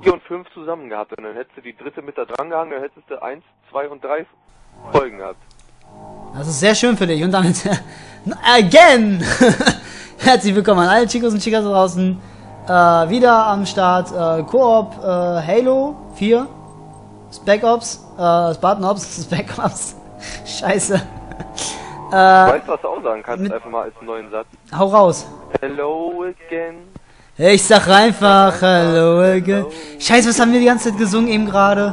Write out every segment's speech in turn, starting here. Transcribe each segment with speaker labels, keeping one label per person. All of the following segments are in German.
Speaker 1: 4 und 5 zusammen gehabt und dann hättest du die dritte mit da dran gehangen, dann hättest du 1, 2 und 3 Folgen gehabt.
Speaker 2: Das ist sehr schön für dich und damit again! Herzlich willkommen an alle Chicos und Chicas da draußen. Wieder am Start Koop Halo 4 Spec Ops, Spartan Ops, Spec Ops. Scheiße.
Speaker 1: Weißt du, was du auch sagen kannst, einfach mal als neuen Satz?
Speaker 2: Hau raus.
Speaker 1: Hello again.
Speaker 2: Ich sag einfach hello again. Scheiße, was haben wir die ganze Zeit gesungen eben gerade?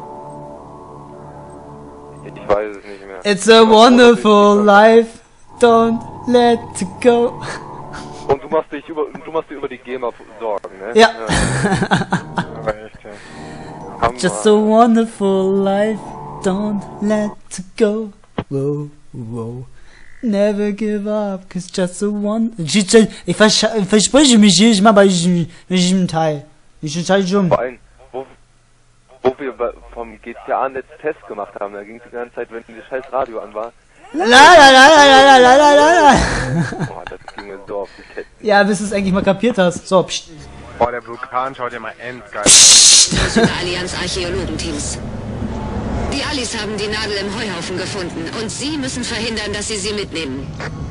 Speaker 1: Ich weiß es nicht mehr.
Speaker 2: It's a wonderful life, don't let it go.
Speaker 1: Und du machst dich über die GEMA sorgen, ne?
Speaker 2: Ja.
Speaker 1: Aber echt, ja.
Speaker 2: Just a wonderful life, don't let it go. Whoa, whoa. Never give up, cause just a one. Ich verspreche mich jedes Mal bei diesem Teil. Ich entscheide schon.
Speaker 1: Vor allem, wo wir vom GTA-Netz Test gemacht haben, da ging es die ganze Zeit, wenn das scheiß Radio an war.
Speaker 2: La la la la la la la la.
Speaker 1: Boah, das ging mir so auf die Kette.
Speaker 2: Ja, bis du es eigentlich mal kapiert hast. So, pst.
Speaker 3: Boah, der Vulkan schaut ja mal endgeil.
Speaker 4: Das sind Allianz-Archäologenteams. Die Allis haben die Nadel im Heuhaufen gefunden und Sie müssen verhindern, dass Sie sie mitnehmen.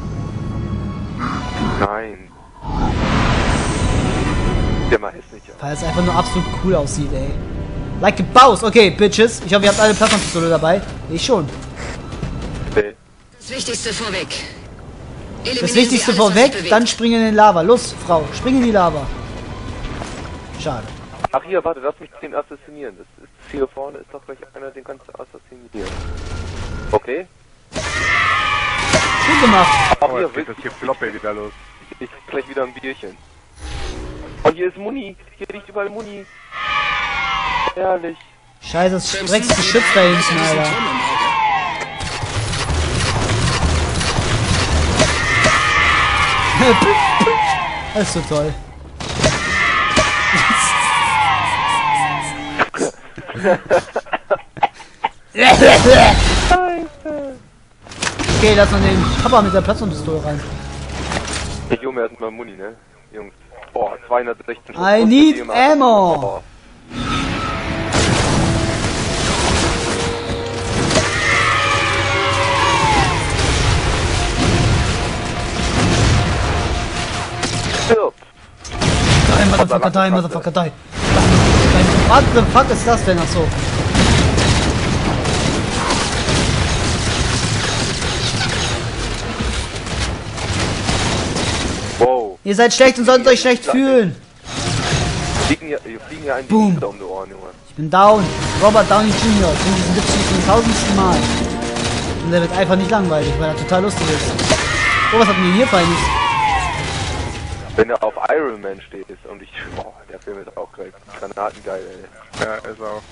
Speaker 1: Nein. Der mal hässlich aus.
Speaker 2: Weil es einfach nur absolut cool aussieht, ey. Like a Boss. Okay, Bitches. Ich hoffe, ihr habt alle Plasmapistole dabei. Ich schon.
Speaker 1: Nee.
Speaker 4: Das Wichtigste vorweg.
Speaker 2: Das
Speaker 4: Eliminieren
Speaker 2: Wichtigste
Speaker 4: Sie alles, was
Speaker 2: vorweg,
Speaker 4: sich bewegt.
Speaker 2: dann springen in den Lava. Los, Frau, spring in die Lava. Schade.
Speaker 1: Ach hier, warte, lass mich den assassinieren. Das ist hier vorne, ist doch gleich einer, den kannst du assassinieren. Okay?
Speaker 2: Gut gemacht.
Speaker 1: Ach
Speaker 3: Oh,
Speaker 1: hier,
Speaker 3: jetzt geht das hier Floppe wieder los.
Speaker 1: ich krieg gleich wieder ein Bierchen. Und hier ist Muni. Hier liegt überall Muni. Herrlich.
Speaker 2: Scheiße, das streckst Geschütz da hinten, Alter. Das ist so toll. Okay, lass mal den Papa mit der Plasmapistole rein.
Speaker 1: Ich hole mir erstmal Muni, ne? Jungs. Boah, 216 Schuss.
Speaker 2: I need ammo.
Speaker 1: Oh. Stirb.
Speaker 2: Die, Motherfucker, die, Motherfucker, die. What the fuck ist das denn? Ach so.
Speaker 1: Wow.
Speaker 2: Ihr seid schlecht und solltet euch schlecht fühlen.
Speaker 1: Wir fliegen ja einen
Speaker 2: Boom.
Speaker 1: Meter um die Ohren, Junge.
Speaker 2: Ich bin down. Robert Downey Jr. Ich bin diesen Witz schon zum 1000. Mal. Und der wird einfach nicht langweilig, weil er total lustig ist. Oh, was hat mir hier feines?
Speaker 1: Wenn er auf Iron Man steht und ich... Boah, der Film ist auch geil. Granatengeil, ey.
Speaker 3: Ja, ist auch.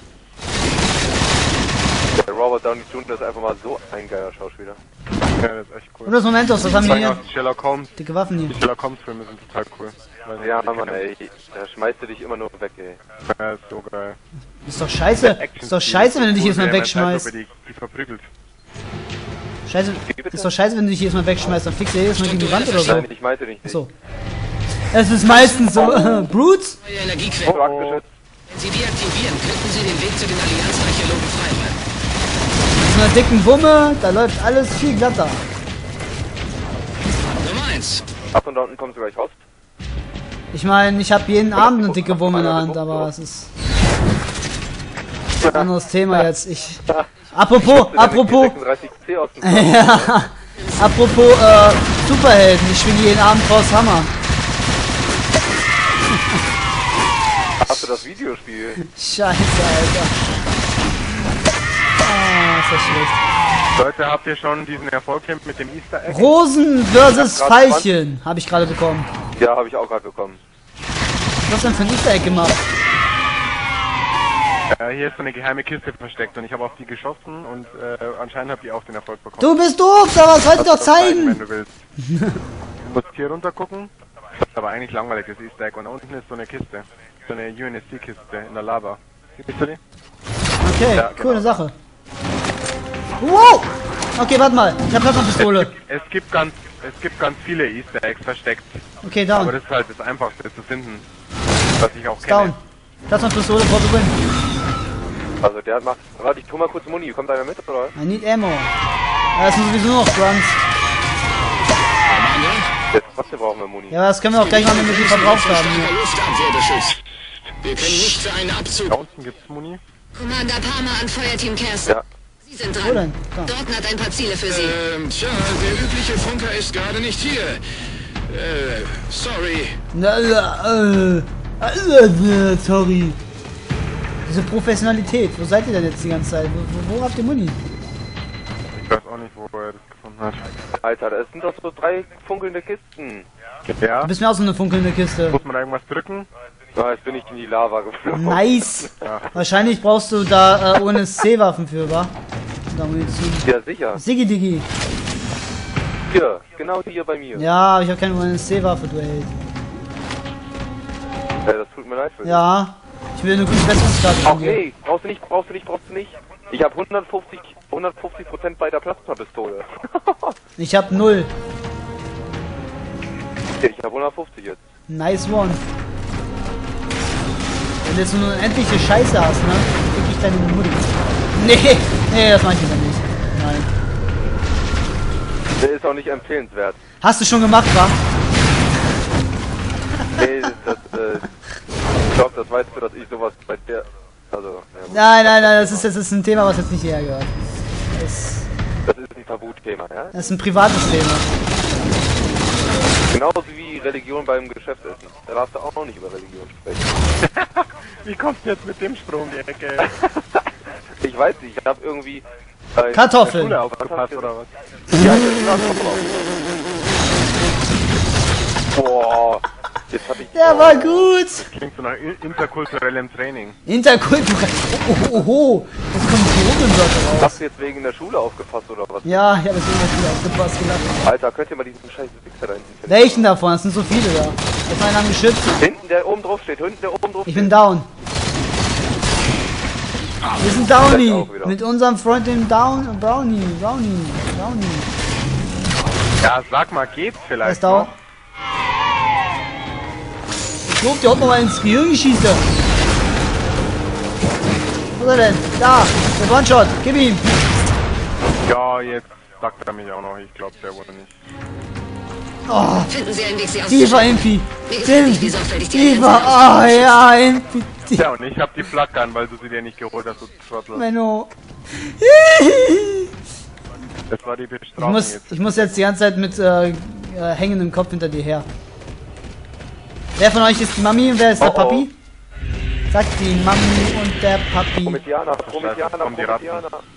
Speaker 1: Der Robert Downey Jr. ist einfach mal so ein geiler Schauspieler.
Speaker 3: Ja, das ist echt cool.
Speaker 2: Und das Momentos, was haben wir
Speaker 3: Zeigen
Speaker 2: hier?
Speaker 3: auch die Sherlock Holmes.
Speaker 2: Dicke Waffen hier.
Speaker 3: Die Sherlock Holmes Filme sind total cool. Weiß nicht,
Speaker 1: Ja,
Speaker 3: ob die
Speaker 1: Mann,
Speaker 3: kennen.
Speaker 1: ey. Da schmeißt du dich immer nur weg, ey.
Speaker 3: Ja, ist so geil.
Speaker 2: Ist doch scheiße. Ist doch scheiße, wenn du dich jedes Mal wegschmeißt.
Speaker 3: Die verprügelt.
Speaker 2: Scheiße. Ist doch scheiße, wenn du dich jedes Mal wegschmeißt. Dann fliegst du jedes Mal gegen die Wand oder so.
Speaker 1: Nein, ich meinte dich nicht.
Speaker 2: So. Es ist meistens so. Brutes?
Speaker 4: Neue Energiequelle.
Speaker 1: Oh, abgeschützt.
Speaker 4: Wenn Sie die aktivieren, könnten Sie den Weg zu den Allianz-Archäologen freiräumen.
Speaker 2: Mit so einer dicken Wumme, da läuft alles viel glatter.
Speaker 4: Nummer 1.
Speaker 1: Ach, und da unten kommst du gleich raus.
Speaker 2: Ich meine, ich habe jeden Abend eine dicke Wumme in der Hand, aber es ist ein anderes Thema jetzt. Apropos,
Speaker 1: 36C aus dem
Speaker 2: ja, apropos Superhelden, ich schwinge jeden Abend Force Hammer.
Speaker 1: Hast du das Videospiel?
Speaker 2: Scheiße, Alter. Ah, ist das schlecht.
Speaker 3: Leute, habt ihr schon diesen Erfolg hier mit dem Easter Egg?
Speaker 2: Rosen versus Veilchen habe ich gerade bekommen.
Speaker 1: Ja, habe ich auch gerade bekommen.
Speaker 2: Was hast du denn für ein Easter Egg gemacht?
Speaker 3: Hier ist so eine geheime Kiste versteckt und ich habe auf die geschossen und anscheinend habt ihr auch den Erfolg bekommen.
Speaker 2: Du bist doof, aber was soll ich doch
Speaker 3: Kannst du das
Speaker 2: zeigen?
Speaker 3: wenn du willst. Du musst hier runter gucken. Das ist aber eigentlich langweilig, das Easter Egg. Und da unten ist so eine Kiste. So eine UNSC-Kiste in der Lava. Siehst du die?
Speaker 2: Okay,
Speaker 3: Ja,
Speaker 2: coole
Speaker 3: genau.
Speaker 2: Sache. Wow! Okay, warte mal. Ich hab Plasmapistole.
Speaker 3: Es gibt ganz viele Easter Eggs versteckt.
Speaker 2: Okay,
Speaker 3: Aber
Speaker 2: down.
Speaker 3: das ist halt das Einfachste zu finden. Was ich auch
Speaker 2: Down.
Speaker 3: kenne.
Speaker 2: Platz noch Pistole, Porto Win.
Speaker 1: Also der macht... Warte, ich tu mal kurz Muni. Kommt einer mit, oder?
Speaker 2: I need ammo. Ja, das sind sowieso noch Grunts.
Speaker 1: Jetzt trotzdem brauchen wir Muni.
Speaker 2: Ja, aber das können wir auch gleich mal, wenn wir viel verbraucht haben hier.
Speaker 5: Luftabwehr beschützt. Wir können nicht für einen Abzug.
Speaker 3: Da unten gibt's Muni.
Speaker 4: Commander Palmer an Feuerteam Kerstin.
Speaker 1: Ja.
Speaker 4: Sie sind
Speaker 2: Wo
Speaker 4: dran.
Speaker 2: denn? Da.
Speaker 4: Dorten hat ein paar Ziele für Sie.
Speaker 5: Tja, der übliche Funker ist gerade nicht hier. Sorry.
Speaker 2: Sorry. Diese Professionalität. Wo seid ihr denn jetzt die ganze Zeit? Wo habt ihr Muni?
Speaker 3: Ich weiß auch nicht, wo er das gefunden hat.
Speaker 1: Alter, das sind doch so 3 funkelnde Kisten.
Speaker 3: Ja,
Speaker 2: Du bist mir auch so eine funkelnde Kiste.
Speaker 3: muss man da irgendwas drücken?
Speaker 1: Na, jetzt bin ich in die Lava geflogen.
Speaker 2: Nice.
Speaker 3: Ja.
Speaker 2: Wahrscheinlich brauchst du da ohne C-Waffen für, wa? Da Munition.
Speaker 1: Ja, sicher.
Speaker 2: Siggi Diggi.
Speaker 1: Hier, genau hier bei mir.
Speaker 2: Ja, ich habe keine UNSC-Waffe, du Held.
Speaker 1: Das tut mir leid für dich.
Speaker 2: Ja, ich will eine gute Besserungskarte von dir.
Speaker 1: Okay, brauchst du nicht. Ich habe 150% bei der Plasmapistole.
Speaker 2: Ich hab 0.
Speaker 1: Ich habe 150 jetzt.
Speaker 2: Nice one. Wenn du jetzt so eine unendliche Scheiße hast, ne? Krieg ich deine Mutti. Nee, das mach ich lieber nicht. Nein.
Speaker 1: Der ist auch nicht empfehlenswert.
Speaker 2: Hast du schon gemacht, wa?
Speaker 1: Nee, ich glaube, das weißt du, dass ich sowas bei der... Also, ja,
Speaker 2: Nein, das ist ein Thema, was jetzt nicht hierher gehört.
Speaker 1: das ist ein Tabuthema, ja?
Speaker 2: Das ist ein privates Thema.
Speaker 1: Genauso wie Religion beim Geschäftsessen. Da darfst du auch noch nicht über Religion sprechen.
Speaker 3: Wie kommst du jetzt mit dem Sprung um die Ecke?
Speaker 1: Ich weiß nicht, ich habe irgendwie... bei
Speaker 2: Kartoffeln.
Speaker 3: Schule aufgepasst oder was?
Speaker 1: Ja, das ist Boah, jetzt hatte ich...
Speaker 2: Der war gut.
Speaker 3: Klingt so nach interkulturellem Training.
Speaker 2: Interkulturell. Oh. Jetzt kommt die Rudelwörter raus.
Speaker 1: Hast du jetzt wegen der Schule aufgepasst oder was?
Speaker 2: Ja, ich habe es irgendwie aufgepasst gelacht.
Speaker 1: Alter, könnt ihr mal diesen scheiß Wichser da hinten finden?
Speaker 2: Welchen davon? Es sind so viele da. Ist einer am Geschütz?
Speaker 1: Hinten, der oben drauf steht, hinten, der oben drauf
Speaker 2: Ich
Speaker 1: steht.
Speaker 2: bin down. Wir sind
Speaker 1: Vielleicht
Speaker 2: Downy.
Speaker 1: auch wieder.
Speaker 2: Mit unserem Freund dem Brownie.
Speaker 3: Ja, sag mal, geht's
Speaker 2: Er ist
Speaker 3: vielleicht
Speaker 2: down.
Speaker 3: noch?
Speaker 2: Ich lob dir auch mal ins Gehirn geschießt. Wo ist er denn? Da. Der One-Shot. Gib ihm.
Speaker 3: Ja, jetzt sagt er mich auch noch. Ich glaube, der wurde nicht.
Speaker 2: Oh,
Speaker 4: Finden Sie einen Weg, sie
Speaker 2: tiefer
Speaker 4: auszuschalten.
Speaker 2: Impi.
Speaker 4: Mir gefällt nicht, wie sorgfältig die
Speaker 2: Tiefer.
Speaker 4: Allianz
Speaker 2: Oh ja, Impi.
Speaker 3: Ja, und ich hab die Flagge an, weil du sie dir nicht geholt hast, du Trottel.
Speaker 2: Menno.
Speaker 3: Das war die Bestrafung jetzt.
Speaker 2: Ich muss jetzt die ganze Zeit mit hängendem Kopf hinter dir her. Wer von euch ist die Mami und wer ist der
Speaker 1: Oh, oh.
Speaker 2: Papi? Sagt die Mami und der Papi.
Speaker 1: Prometianer.
Speaker 3: kommen die Ratten.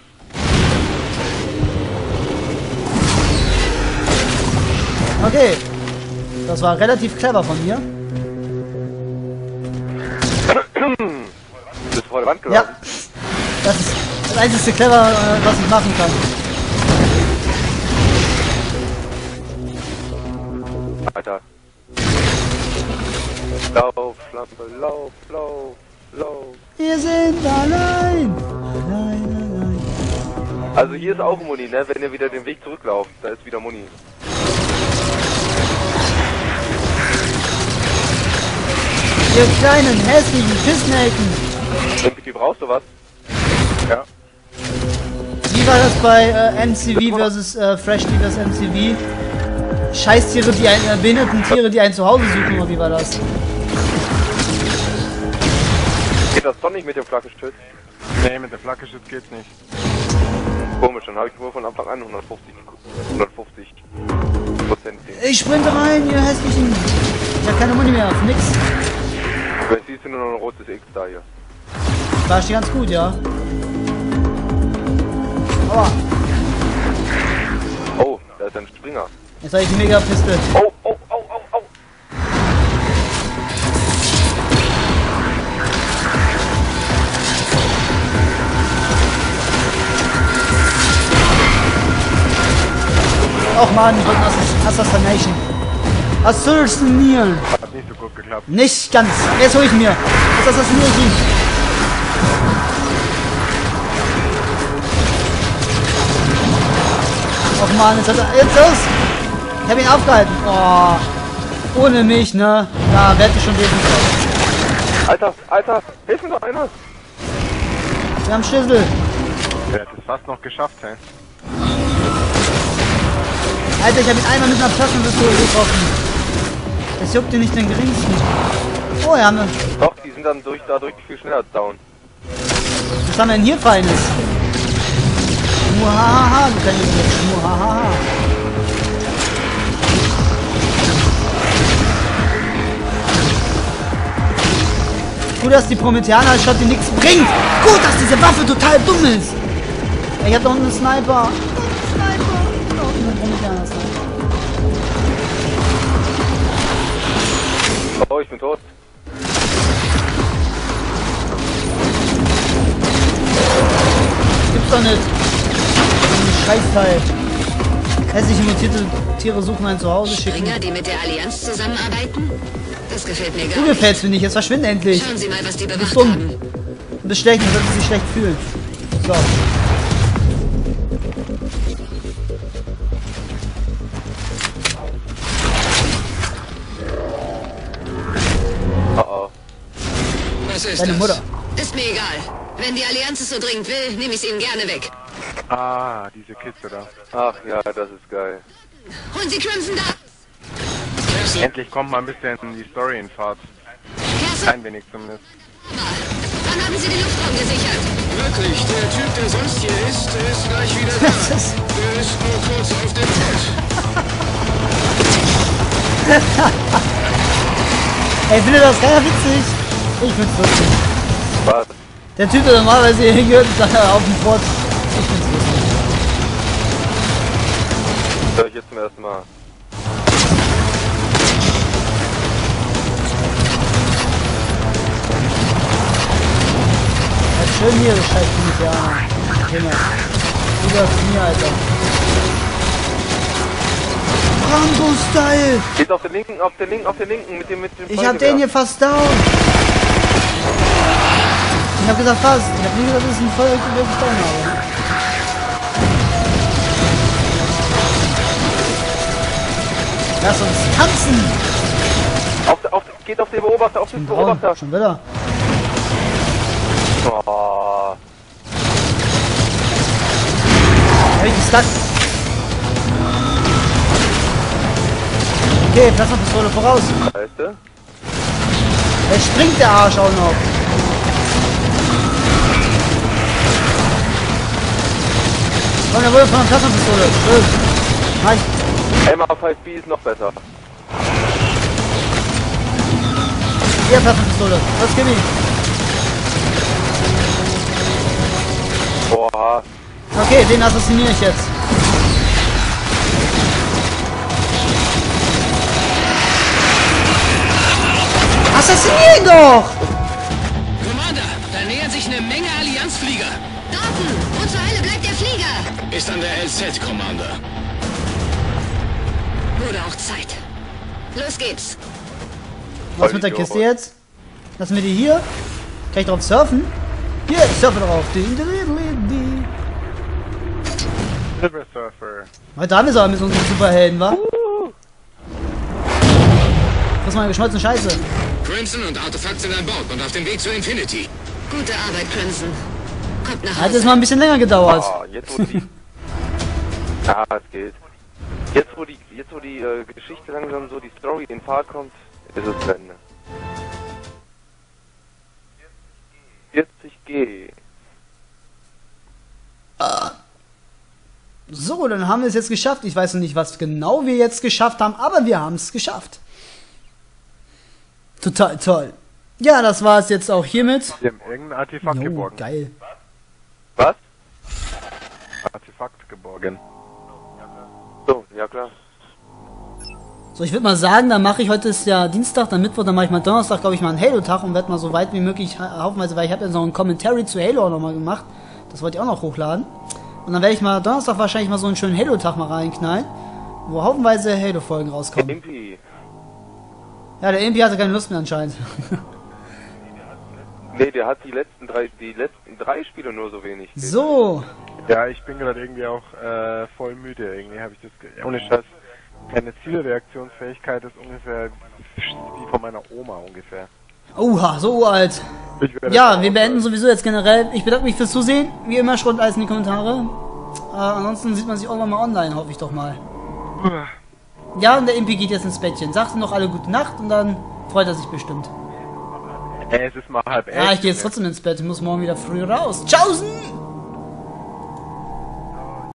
Speaker 2: Okay. Das war relativ clever von mir.
Speaker 1: Du bist vor der Wand
Speaker 2: Ja.
Speaker 1: gelaufen.
Speaker 2: Das ist das einzige clever, was ich machen kann.
Speaker 1: Alter. Lauf, Lampe, lauf.
Speaker 2: Wir sind allein. Allein.
Speaker 1: Also hier ist auch Muni, ne? Wenn ihr wieder den Weg zurücklauft, da ist wieder Muni.
Speaker 2: Ihr kleinen, hässlichen Pissnelken.
Speaker 1: Irgendwie brauchst du was?
Speaker 3: Ja.
Speaker 2: Wie war das bei MCV versus Fresh vs MCV? Scheißtiere, die behinderten Tiere, die ein Zuhause suchen, oder wie war das?
Speaker 1: Geht das doch nicht mit dem Flaggestütz?
Speaker 3: Nee, mit der Flaggeschütz geht's nicht.
Speaker 1: Komisch, dann habe ich nur von Anfang an 150%.
Speaker 2: Ich sprinte rein, ihr hässlichen. Ich hab keine Muni mehr, auf nix.
Speaker 1: Jetzt siehst du nur noch ein rotes X da hier.
Speaker 2: War schon ganz gut, ja. Aua,
Speaker 1: Oh, da ist ein Springer.
Speaker 2: jetzt habe ich die Mega-Piste.
Speaker 1: Oh.
Speaker 2: Och man, ich wollte Assassination. Assassinieren.
Speaker 3: Hat nicht so gut geklappt.
Speaker 2: Nicht ganz. Jetzt hol ich mir. Jetzt assassiniere ich ihn. Och man, jetzt hat er. Jetzt los! Ich hab ihn aufgehalten. Oh. Ohne mich, ne? Da werde ich schon wesentlich.
Speaker 1: Alter, hilf mir doch einer!
Speaker 2: Wir haben Schlüssel.
Speaker 3: Der hat es fast noch geschafft, hä?
Speaker 2: Alter, ich habe ihn einmal mit einer Plasmapistole getroffen. Das juckt dir nicht den geringsten. Oh, ja, haben wir.
Speaker 1: Doch, die sind dann dadurch viel schneller down.
Speaker 2: Was haben wir denn hier Feines? Muhahaha, du kannst nicht. Muhahaha. Gut, dass die Prometheaner-Shot dir nichts bringt. Gut, dass diese Waffe total dumm ist. Ich hab da unten einen Sniper. Da unten ein Prometheaner-Sniper.
Speaker 1: Oh, ich bin tot.
Speaker 2: Gibt's doch nicht. Ein Scheißteil. Hässliche mutierte Tiere suchen ein Zuhause, schicken.
Speaker 4: Springer, die mit der Allianz zusammenarbeiten? Das gefällt mir gar
Speaker 2: Du
Speaker 4: nicht.
Speaker 2: gefällst mir nicht, jetzt verschwinde endlich.
Speaker 4: Schauen Sie mal, was die
Speaker 2: Du
Speaker 4: bewacht
Speaker 2: bist dumm.
Speaker 4: haben.
Speaker 2: Du bist schlecht, man sollte sich schlecht fühlen. So.
Speaker 1: Oh.
Speaker 5: Was ist
Speaker 2: Deine
Speaker 5: das?
Speaker 2: Mutter.
Speaker 4: Ist mir egal. Wenn die Allianz es so dringend will, nehme ich es ihnen gerne weg.
Speaker 3: Ah, diese Kiste da.
Speaker 1: Ach ja, das ist geil.
Speaker 4: Holen Sie Crimson da!
Speaker 5: Castle,
Speaker 3: Endlich kommt mal ein bisschen die Story in Fahrt.
Speaker 4: Castle,
Speaker 3: Ein wenig zumindest.
Speaker 4: wann haben Sie den Luftraum gesichert?
Speaker 5: wirklich, der Typ, der sonst hier ist, der ist gleich wieder da.
Speaker 2: Das ist-
Speaker 5: Der ist nur kurz auf dem Pott.
Speaker 2: Ey, findet das keiner witzig? Ich find's lustig.
Speaker 1: Was?
Speaker 2: Der Typ, der normalerweise hier hingehört, ist da auf dem Port. Ich find's lustig.
Speaker 1: Hör ich jetzt zum ersten Mal.
Speaker 2: Ja, schön hier, das scheiß Prometheaner. Himmel. Über mir, Alter. Rambo-Style!
Speaker 1: Geht auf der linken, mit dem
Speaker 2: Ich hab den hier fast down. Ich hab gesagt fast. Ich hab nie gesagt, dass ich einen Feuer wirklich down habe. Lass uns tanzen!
Speaker 1: Geht auf den Beobachter, auf den Beobachter.
Speaker 2: Schon wieder.
Speaker 1: Oh.
Speaker 2: Richtig stuck. Okay, Plasmapistole voraus.
Speaker 1: Weißt du?
Speaker 2: Er springt der Arsch auch noch. Und er wurde von der Plasmapistole. Schön. Nice.
Speaker 1: MA5B ist noch besser.
Speaker 2: Hier, Plasmapistole. Was gib ihm?
Speaker 1: Boah.
Speaker 2: Okay, den assassiniere ich jetzt. Assassinier ihn doch!
Speaker 5: Commander, da nähern sich eine Menge Allianzflieger.
Speaker 4: Dalton, wo zur Hölle bleibt der Flieger?
Speaker 5: Ist an der LZ, Commander.
Speaker 4: Wurde auch Zeit. Los geht's.
Speaker 2: Was mit der Kiste jetzt? Lassen wir die hier? Kann ich drauf surfen? Hier, ich surfe drauf.
Speaker 3: Silver Surfer.
Speaker 2: Heute haben wir es aber mit unseren Superhelden, wa? Was mal geschmolzene Scheiße.
Speaker 5: Crimson und Artefakt sind an Bord und auf dem Weg zur Infinity.
Speaker 4: Gute Arbeit, Crimson. Kommt nach
Speaker 2: Hat es
Speaker 4: Hause.
Speaker 2: mal ein bisschen länger gedauert.
Speaker 1: Ah, jetzt wo die... Ah, es geht. Jetzt wo die Geschichte langsam so, die Story in Fahrt kommt, ist es zu Ende. 40G.
Speaker 2: So, dann haben wir es jetzt geschafft. Ich weiß noch nicht, was genau wir jetzt geschafft haben, aber wir haben es geschafft. Total toll. Ja, das war es jetzt auch hiermit.
Speaker 3: Die haben irgendein Artefakt
Speaker 2: Jo,
Speaker 3: geborgen.
Speaker 2: geil.
Speaker 1: Was?
Speaker 3: Artefakt geborgen.
Speaker 1: So, ja klar.
Speaker 2: So, ich würde mal sagen, dann mache ich, heute ist ja Dienstag, dann Mittwoch, dann mache ich mal Donnerstag, glaube ich, mal einen Halo-Tag und werde mal so weit wie möglich haufenweise, weil ich habe ja noch ein Commentary zu Halo auch nochmal gemacht. Das wollte ich auch noch hochladen. Und dann werde ich mal Donnerstag wahrscheinlich mal so einen schönen Halo-Tag mal reinknallen, wo haufenweise Halo-Folgen rauskommen.
Speaker 1: Impi.
Speaker 2: Ja, der Impi hatte keine Lust mehr anscheinend.
Speaker 1: Nee, der hat die letzten drei Spiele nur so wenig.
Speaker 2: So,
Speaker 3: Ja, ich bin gerade irgendwie auch voll müde. Irgendwie habe ich das... Ohne Scheiß. Meine Zielreaktionsfähigkeit ist ungefähr wie von meiner Oma ungefähr.
Speaker 2: Oha, so uralt. Ja, wir beenden sowieso jetzt generell. Ich bedanke mich fürs Zusehen. Wie immer, schreibt alles in die Kommentare. Ansonsten sieht man sich irgendwann mal online, hoffe ich doch mal. Ja, und der Impi geht jetzt ins Bettchen. Sagt noch alle gute Nacht und dann freut er sich bestimmt.
Speaker 3: Es ist mal 22:30.
Speaker 2: Ja, ich gehe jetzt trotzdem ins Bett. Ich muss morgen wieder früh raus. Tschaußen!